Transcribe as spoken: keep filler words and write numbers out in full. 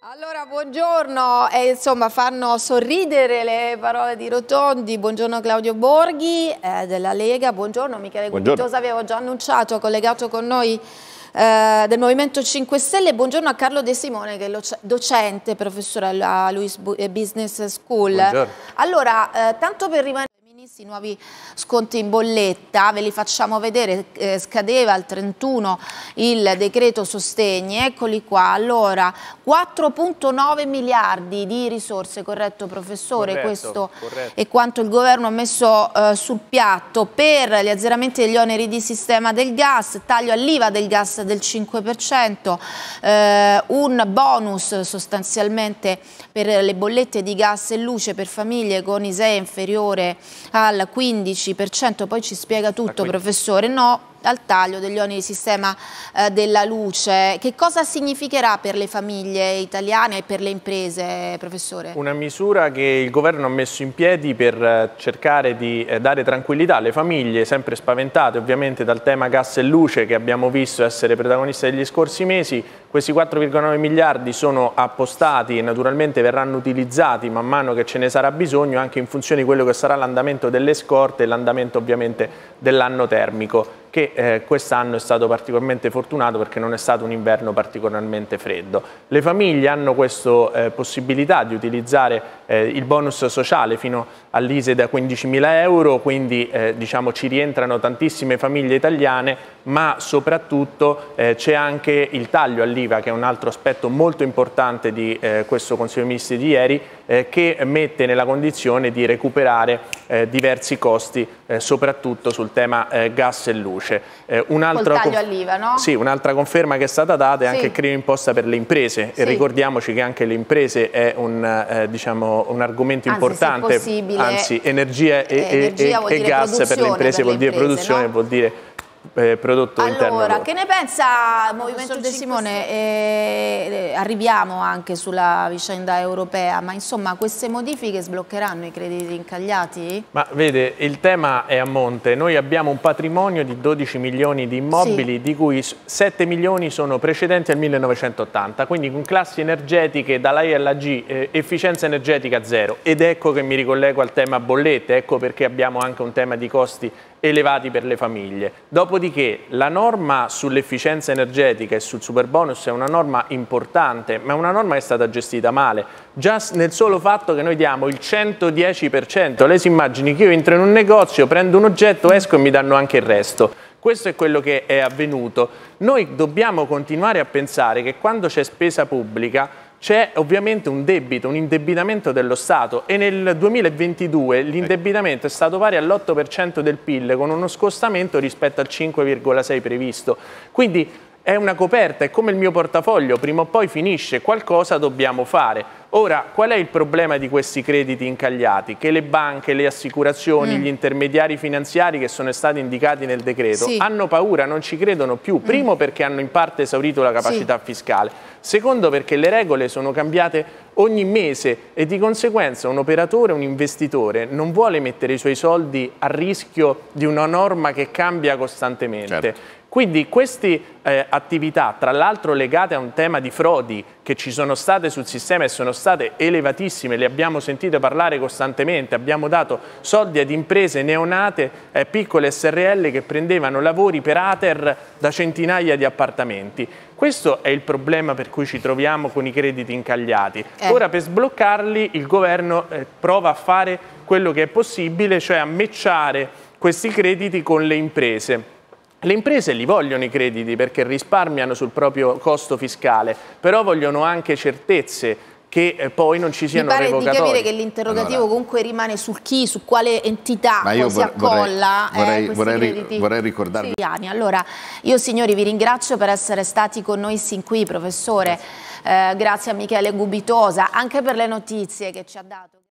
Allora, buongiorno, e insomma fanno sorridere le parole di Rotondi. Buongiorno Claudio Borghi eh, della Lega, buongiorno Michele Gubitosa, avevo già annunciato, collegato con noi eh, del Movimento cinque Stelle. Buongiorno a Carlo De Simone che è docente, professore alla Luis Business School. Buongiorno. Allora, eh, tanto per rimanere i nuovi sconti in bolletta, ve li facciamo vedere, eh, scadeva il trentuno il decreto sostegni, eccoli qua. Allora, quattro virgola nove miliardi di risorse, corretto professore? Corretto, questo corretto. è quanto il governo ha messo eh, sul piatto per gli azzeramenti degli oneri di sistema del gas, taglio all'I V A del gas del cinque per cento, eh, un bonus sostanzialmente per le bollette di gas e luce per famiglie con I S E E inferiore al quindici per cento, poi ci spiega tutto professore, no al taglio degli oneri di sistema eh, della luce. Che cosa significherà per le famiglie italiane e per le imprese, professore? Una misura che il governo ha messo in piedi per cercare di dare tranquillità alle famiglie, sempre spaventate ovviamente dal tema gas e luce che abbiamo visto essere protagonista degli scorsi mesi. Questi quattro virgola nove miliardi sono appostati e naturalmente verranno utilizzati man mano che ce ne sarà bisogno, anche in funzione di quello che sarà l'andamento delle scorte e l'andamento ovviamente dell'anno termico, che eh, quest'anno è stato particolarmente fortunato perché non è stato un inverno particolarmente freddo. Le famiglie hanno questa eh, possibilità di utilizzare eh, il bonus sociale fino all'I S E E da quindicimila euro, quindi eh, diciamo ci rientrano tantissime famiglie italiane, ma soprattutto eh, c'è anche il taglio all'I V A, che è un altro aspetto molto importante di eh, questo Consiglio dei Ministri di ieri, eh, che mette nella condizione di recuperare eh, diversi costi, eh, soprattutto sul tema eh, gas e luce. Eh, un'altra taglio all'I V A, no? Sì, un'altra conferma che è stata data è sì. anche il credito d'imposta per le imprese, sì. E ricordiamoci che anche le imprese è un, eh, diciamo, un argomento anzi, importante, anzi energia e, energia e, e gas per le imprese vuol dire produzione, no? Vuol dire Eh, prodotto allora, interno lordo. Che ne pensa il Movimento De Simone? Eh, arriviamo anche sulla vicenda europea, ma insomma queste modifiche sbloccheranno i crediti incagliati? Ma vede, il tema è a monte. Noi abbiamo un patrimonio di dodici milioni di immobili, sì. Di cui sette milioni sono precedenti al millenovecentottanta, quindi con classi energetiche dalla E alla G, eh, efficienza energetica zero. Ed ecco che mi ricollego al tema bollette, ecco perché abbiamo anche un tema di costi elevati per le famiglie. Dopodiché la norma sull'efficienza energetica e sul superbonus è una norma importante, ma è una norma che è stata gestita male. Già nel solo fatto che noi diamo il centodieci per cento, lei si immagini che io entro in un negozio, prendo un oggetto, esco e mi danno anche il resto. Questo è quello che è avvenuto. Noi dobbiamo continuare a pensare che quando c'è spesa pubblica c'è ovviamente un debito, un indebitamento dello Stato, e nel duemilaventidue l'indebitamento è stato pari all'otto per cento del P I L con uno scostamento rispetto al cinque virgola sei previsto. Quindi è una coperta, è come il mio portafoglio, prima o poi finisce, qualcosa dobbiamo fare. Ora, qual è il problema di questi crediti incagliati? Che le banche, le assicurazioni, mm. gli intermediari finanziari che sono stati indicati nel decreto sì. hanno paura, non ci credono più. Primo mm. perché hanno in parte esaurito la capacità sì. fiscale, secondo perché le regole sono cambiate ogni mese e di conseguenza un operatore, un investitore non vuole mettere i suoi soldi a rischio di una norma che cambia costantemente. Certo. Quindi queste eh, attività, tra l'altro legate a un tema di frodi che ci sono state sul sistema e sono state elevatissime, le abbiamo sentite parlare costantemente, abbiamo dato soldi ad imprese neonate, eh, piccole S R L che prendevano lavori per Ater da centinaia di appartamenti. Questo è il problema per cui ci troviamo con i crediti incagliati. Eh. Ora per sbloccarli il governo eh, prova a fare quello che è possibile, cioè a matchare questi crediti con le imprese. Le imprese li vogliono i crediti perché risparmiano sul proprio costo fiscale, però vogliono anche certezze che eh, poi non ci siano revocatori. Mi pare di capire che l'interrogativo allora, comunque rimane sul chi, su quale entità poi si accolla vorrei, eh, vorrei, crediti vorrei ricordarvi. Allora, io signori vi ringrazio per essere stati con noi sin qui, professore, grazie, eh, grazie a Michele Gubitosa, anche per le notizie che ci ha dato.